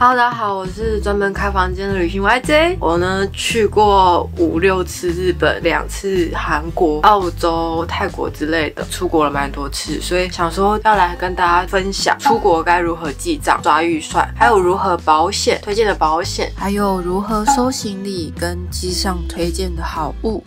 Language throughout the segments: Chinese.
Hello， 大家好，我是专门开房间的旅行 YJ。我呢去过5、6次日本，2次韩国、澳洲、泰国之类的，出国了蛮多次，所以想说要来跟大家分享出国该如何记账、抓预算，还有如何保险推荐的保险，还有如何收行李跟机上推荐的好物。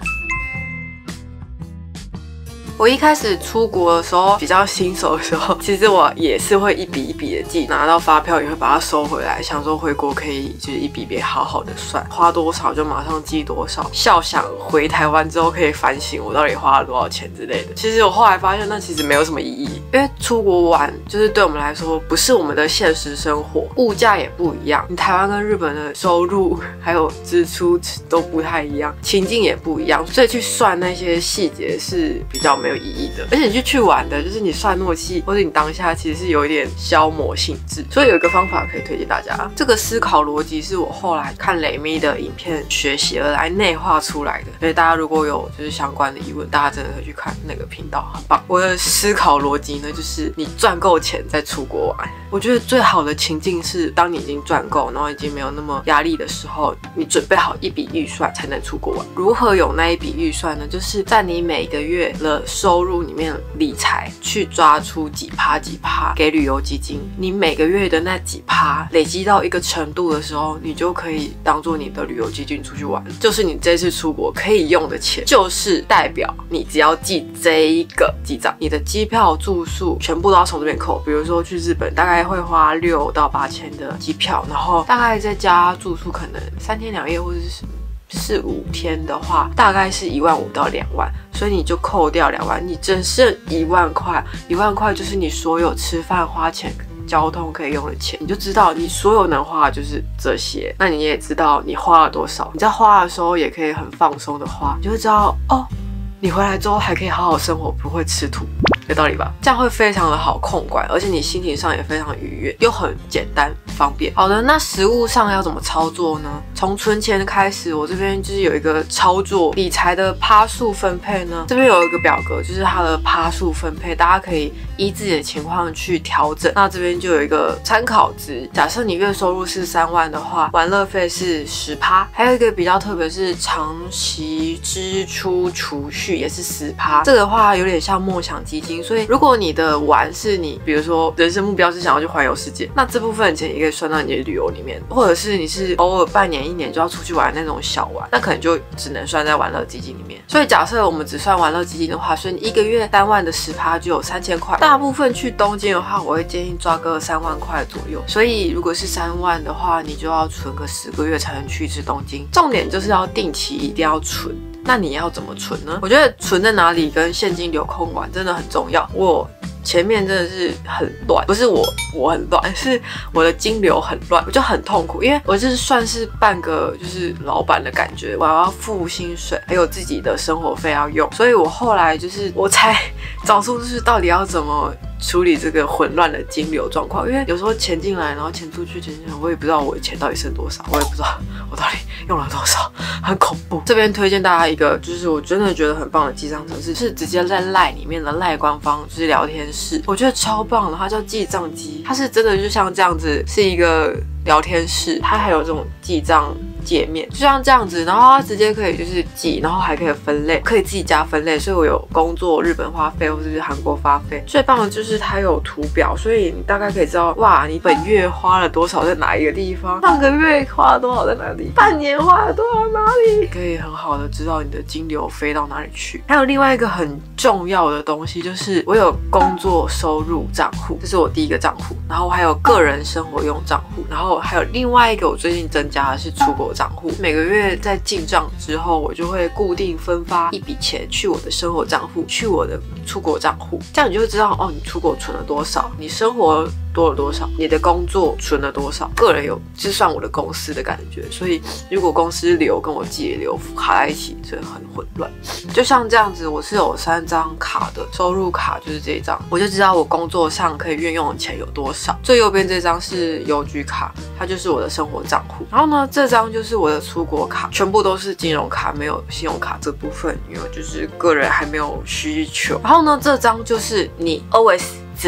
我一开始出国的时候，比较新手的时候，其实我也是会一笔一笔的记，拿到发票也会把它收回来，想说回国可以就是一笔一笔好好的算，花多少就马上记多少，笑想回台湾之后可以反省我到底花了多少钱之类的。其实我后来发现那其实没有什么意义，因为出国玩就是对我们来说不是我们的现实生活，物价也不一样，你台湾跟日本的收入还有支出都不太一样，情境也不一样，所以去算那些细节是比较没有意义的。而且你去玩的，就是你算诺气，或者你当下其实是有一点消磨性质。所以有一个方法可以推荐大家，这个思考逻辑是我后来看雷咪的影片学习而来内化出来的。所以大家如果有就是相关的疑问，大家真的可以去看那个频道，很棒。我的思考逻辑呢，就是你赚够钱再出国玩。我觉得最好的情境是，当你已经赚够，然后已经没有那么压力的时候，你准备好一笔预算才能出国玩。如何有那一笔预算呢？就是在你每个月的收入里面理财，去抓出几趴给旅游基金。你每个月的那几趴累积到一个程度的时候，你就可以当做你的旅游基金出去玩，就是你这次出国可以用的钱，就是代表你只要记这一个记账，你的机票、住宿全部都要从这边扣。比如说去日本大概会花6到8千的机票，然后大概再加住宿，可能3天2夜或者是4、5天的话，大概是15000到2万，所以你就扣掉2万，你只剩1万块。1万块就是你所有吃饭、花钱、交通可以用的钱，你就知道你所有能花的就是这些。那你也知道你花了多少，你在花的时候也可以很放松的花，你就会知道哦，你回来之后还可以好好生活，不会吃土。有道理吧？这样会非常的好控管，而且你心情上也非常愉悦，又很简单方便。好的，那实务上要怎么操作呢？从存钱开始，我这边就是有一个操作理财的趴数分配呢。这边有一个表格，就是它的趴数分配，大家可以依自己的情况去调整。那这边就有一个参考值，假设你月收入是3万的话，玩乐费是10%。还有一个比较特别是长期支出储蓄也是10%，这个的话有点像梦想基金。所以如果你的玩是你比如说人生目标是想要去环游世界，那这部分钱也可以算到你的旅游里面，或者是你是偶尔半年1年就要出去玩那种小玩，那可能就只能算在玩乐基金里面。所以假设我们只算玩乐基金的话，所以你1个月3万的10%就有3000块。大部分去东京的话，我会建议抓个3万块左右。所以如果是3万的话，你就要存个10个月才能去一次东京。重点就是要定期一定要存。那你要怎么存呢？我觉得存在哪里跟现金流控管真的很重要。我前面真的是很乱，不是我很乱，是我的金流很乱，我就很痛苦，因为我就是算是半个就是老板的感觉，我要付薪水，还有自己的生活费要用，所以我后来就是我才找出就是到底要怎么处理这个混乱的金流状况。因为有时候钱进来，然后钱出去，我也不知道我的钱到底剩多少，我也不知道我到底用了多少，很恐怖。这边推荐大家一个就是我真的觉得很棒的记账程式，是直接在 LINE 里面的 LINE 官方就是聊天室，我觉得超棒的，它叫记账机，它是真的就像这样子，是一个聊天室，它还有这种记账界面，就像这样子，然后它直接可以就是记，然后还可以分类，可以自己加分类，所以我有工作、日本花费或者是韩国花费。最棒的就是它有图表，所以你大概可以知道，哇，你本月花了多少在哪一个地方，上个月花了多少在哪里，半年花了多少哪里，可以很好的知道你的金流飞到哪里去。还有另外一个很重要的东西，就是我有工作收入账户，这是我第一个账户，然后还有个人生活用账户，然后还有另外一个我最近增加的是出国账户。每个月在进账之后，我就会固定分发一笔钱去我的生活账户，去我的出国账户，这样你就会知道哦，你出国存了多少，你生活多了多少，你的工作存了多少。个人有就算我的公司的感觉，所以如果公司流跟我自己的流卡在一起，就很混乱。就像这样子，我是有3张卡的，收入卡就是这一张，我就知道我工作上可以运用的钱有多少。最右边这张是邮局卡，它就是我的生活账户。然后呢，这张就是我的出国卡，全部都是金融卡，没有信用卡这部分，因为就是个人还没有需求。然后呢，这张就是你 always 只能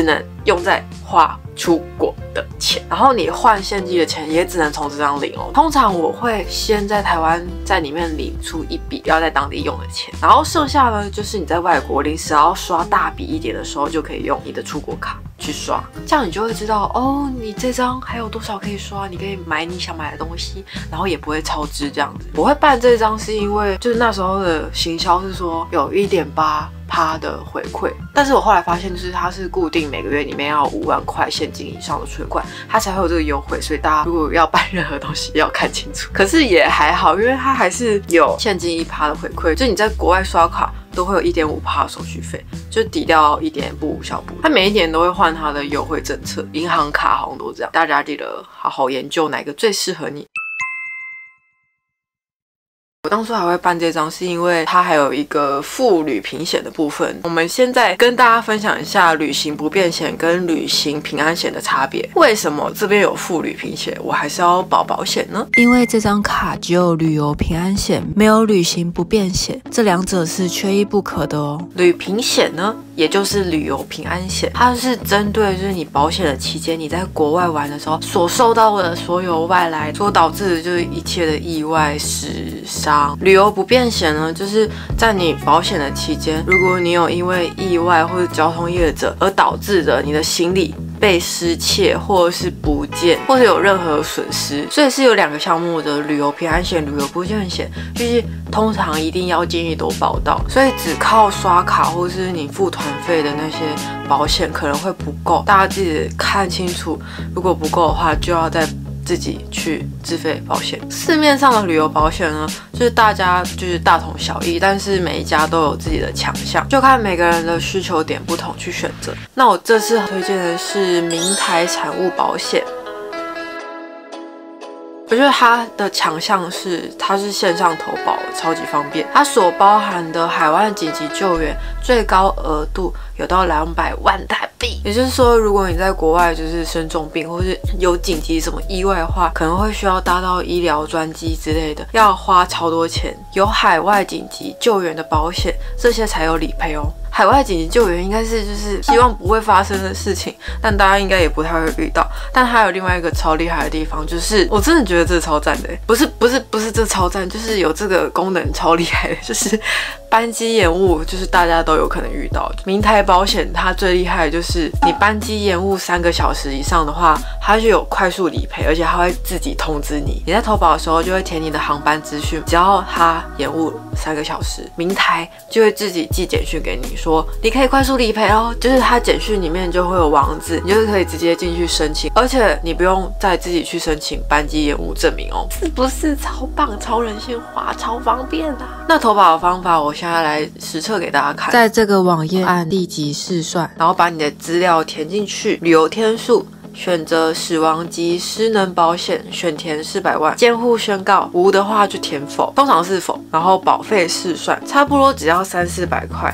用在花出国的钱，然后你换现金的钱也只能从这张领哦。通常我会先在台湾在里面领出一笔要在当地用的钱，然后剩下呢就是你在外国临时要刷大笔一点的时候，就可以用你的出国卡去刷，这样你就会知道哦，你这张还有多少可以刷，你可以买你想买的东西，然后也不会超支这样子。我会办这张是因为就是那时候的行销是说有1.8%的回馈，但是我后来发现就是它是固定每个月里面要5万块现金以上的存款，它才会有这个优惠，所以大家如果要办任何东西要看清楚。可是也还好，因为它还是有现金1%的回馈，就你在国外刷卡都会有1.5%的手续费，就抵掉1点不无小补。它每一年都会换它的优惠政策，银行卡好像都这样，大家记得好好研究哪个最适合你。我当初还会办这张是因为它还有一个附旅平险的部分。我们现在跟大家分享一下旅行不便险跟旅行平安险的差别。为什么这边有附旅平险，我还是要保险呢？ 因为这张卡只有旅游平安险，没有旅行不便险，这两者是缺一不可的哦。 旅平险呢，也就是旅游平安险，它是针对就是你保险的期间，你在国外玩的时候所受到的所有外来所导致的就是一切的意外死伤。旅游不便险呢，就是在你保险的期间，如果你有因为意外或者交通业者而导致的你的行李被失窃或者是不见，或者有任何损失，所以是有2个项目的旅游平安险、旅游不便险，就是通常一定要建议都保到，所以只靠刷卡或是你付团费的那些保险可能会不够，大家自己看清楚，如果不够的话，就要再自己去自费保险。市面上的旅游保险呢，就是大家就是大同小异，但是每一家都有自己的强项，就看每个人的需求点不同去选择。那我这次推荐的是明台产物保险。我觉得它的强项是，它是线上投保，超级方便。它所包含的海外紧急救援最高额度有到200万台币，也就是说，如果你在国外就是生重病，或是有紧急什么意外的话，可能会需要搭到医疗专机之类的，要花超多钱。有海外紧急救援的保险，这些才有理赔哦。海外紧急救援应该是就是希望不会发生的事情，但大家应该也不太会遇到。但还有另外一个超厉害的地方，就是我真的觉得这超赞的，不是这超赞，就是有这个功能超厉害的，就是班机延误，就是大家都有可能遇到。明台保险它最厉害的就是你班机延误3个小时以上的话，它就有快速理赔，而且它会自己通知你。你在投保的时候就会填你的航班资讯，只要它延误3个小时，明台就会自己寄简讯给你说你可以快速理赔哦，就是它简讯里面就会有网址，你就可以直接进去申请，而且你不用再自己去申请班机延误证明哦，是不是超棒、超人性化、超方便啊？那投保的方法我现在来实测给大家看， 在这个网页按立即试算， 然后把你的资料填进去，旅游天数。选择死亡及失能保险，选填400万，监护宣告，无的话就填否，通常是否，然后保费试算，差不多只要300-400块。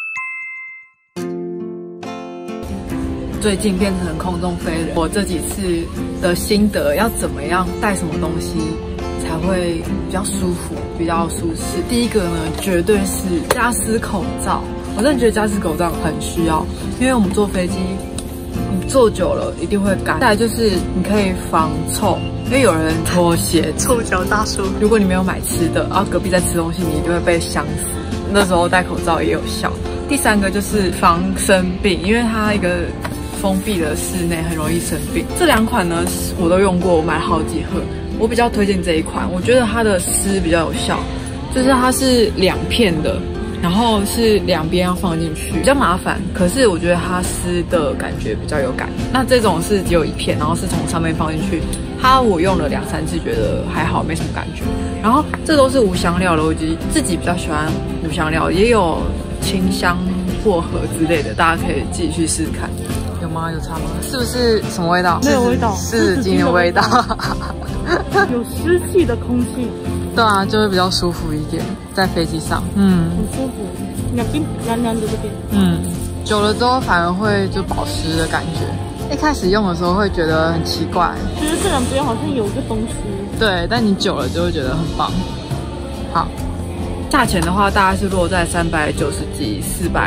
最近变成空中飞人，我这几次的心得要怎么样带什么东西才会比较舒服、比较舒适？第一个呢，绝对是加湿口罩，我真的觉得加湿口罩很需要，因为我们坐飞机。你坐久了一定会干。再来就是你可以防臭，因为有人拖鞋， 臭脚大叔。 如果你没有买吃的，然后隔壁在吃东西，你一定会被香死。那时候戴口罩也有效。第3个就是防生病，因为它一个封闭的室内很容易生病。这2款呢我都用过，我买了好几盒。我比较推荐这一款，我觉得它的湿比较有效，就是它是2片的。然后是2边要放进去，比较麻烦。可是我觉得它湿的感觉比较有感。那这种是只有1片，然后是从上面放进去。我用了2-3次，觉得还好，没什么感觉。然后这都是无香料的，我自己比较喜欢无香料，也有清香薄荷之类的，大家可以自己去试试看。有吗？有差吗？是不是什么味道？ 没有味道， 湿纸巾的味道。 有湿气的空气。 对啊，就会比较舒服一点，在飞机上， 很舒服，两边凉凉的这边， 久了之后反而会就保湿的感觉。一开始用的时候会觉得很奇怪， 觉得这两边好像有一个东西， 对，但你久了就会觉得很棒。好，价钱的话大概是落在390几、400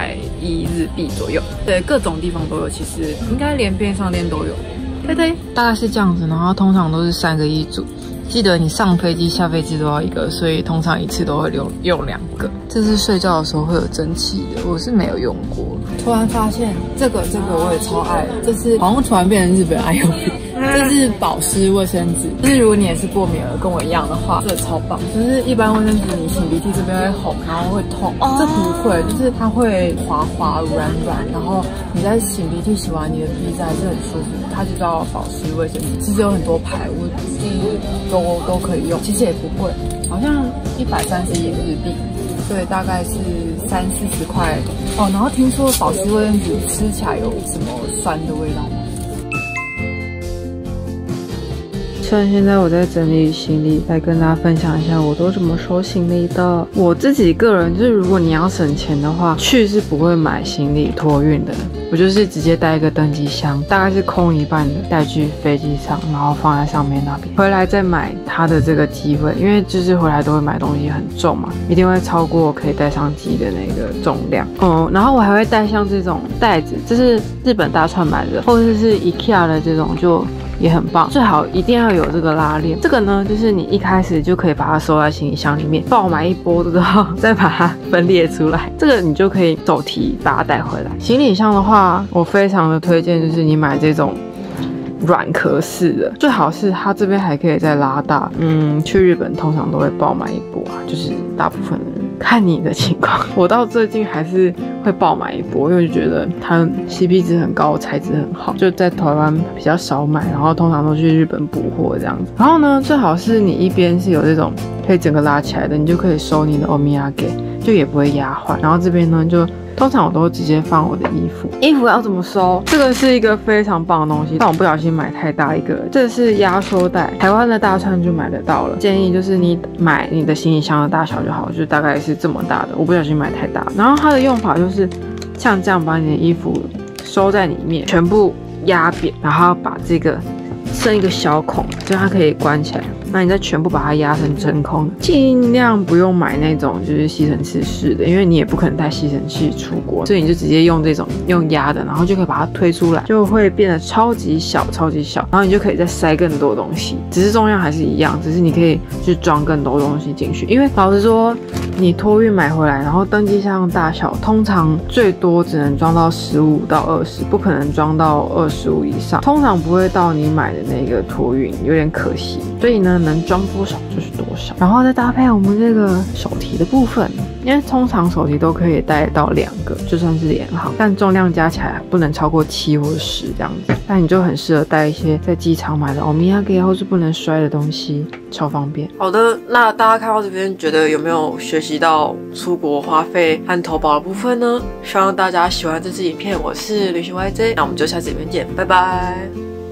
日币左右。对，各种地方都有，其实应该连便利商店都有。对对，大概是这样子。然后通常都是3个一组。记得你上飞机、下飞机都要1个，所以通常一次都会用2个。这是睡觉的时候会有蒸汽的，我是没有用过。突然发现这个我也超爱，这是好像突然变成日本爱用品。这是保湿卫生纸，就是如果你也是过敏儿跟我一样的话，这个超棒。就是一般卫生纸你擤鼻涕这边会红，然后会痛，这不会，就是它会滑滑软软，然后你在擤鼻涕擤完你的鼻子还是很舒服。它就叫保湿卫生纸，其实有很多牌，我就是都可以用，其实也不贵，好像131日币，所以大概是30-40块哦。然后听说保湿卫生纸吃起来有什么酸的味道吗？ 趁现在我在整理行李，来跟大家分享一下我都怎么收行李的。我自己个人就是，如果你要省钱的话，去是不会买行李托运的。我就是直接带一个登机箱，大概是空一半的，带去飞机上，然后放在上面那边，回来再买它的这个机位，因为就是回来都会买东西很重嘛，一定会超过可以带上机的那个重量。然后我还会带像这种袋子，这是日本大串买的，或者是 IKEA 的这种就。也很棒，最好一定要有这个拉链。这个呢，就是你一开始就可以把它收在行李箱里面，爆买一波之后再把它分裂出来。这个你就可以手提把它带回来。行李箱的话，我非常的推荐，就是你买这种软壳式的，最好是它这边还可以再拉大。去日本通常都会爆买一波啊，就是大部分的人看你的情况。我到最近还是会爆买一波，因为就觉得它 CP 值很高，材质很好，就在台湾比较少买，然后通常都去日本补货这样子。然后呢，最好是你一边是有这种可以整个拉起来的，你就可以收你的欧米亚给，就也不会压坏。然后这边呢就。通常我都直接放我的衣服，衣服要怎么收？这个是一个非常棒的东西，但我不小心买太大一个，这是压缩袋，台湾的大串就买得到了。建议就是你买你的行李箱的大小就好，就大概是这么大的，我不小心买太大。然后它的用法就是像这样把你的衣服收在里面，全部压扁，然后把这个剩一个小孔，就它可以关起来。那你再全部把它压成真空，尽量不用买那种就是吸尘器式的，因为你也不可能带吸尘器出国，所以你就直接用这种用压的，然后就可以把它推出来，就会变得超级小，超级小，然后你就可以再塞更多东西，只是重量还是一样，只是你可以去装更多东西进去。因为老实说，你托运买回来，然后登机箱大小通常最多只能装到15到20，不可能装到25以上，通常不会到你买的那个托运，有点可惜。所以呢，能装多少就是多少，然后再搭配我们这个手提的部分，因为通常手提都可以带到2个，就算是联航，但重量加起来不能超过7或10这样子。但你就很适合带一些在机场买的欧米茄或是不能摔的东西，超方便。 好的，那大家看到这边，觉得有没有学习到出国花费和投保的部分呢？希望大家喜欢这支影片，我是旅行 YJ，那我们就下次影片见，拜拜。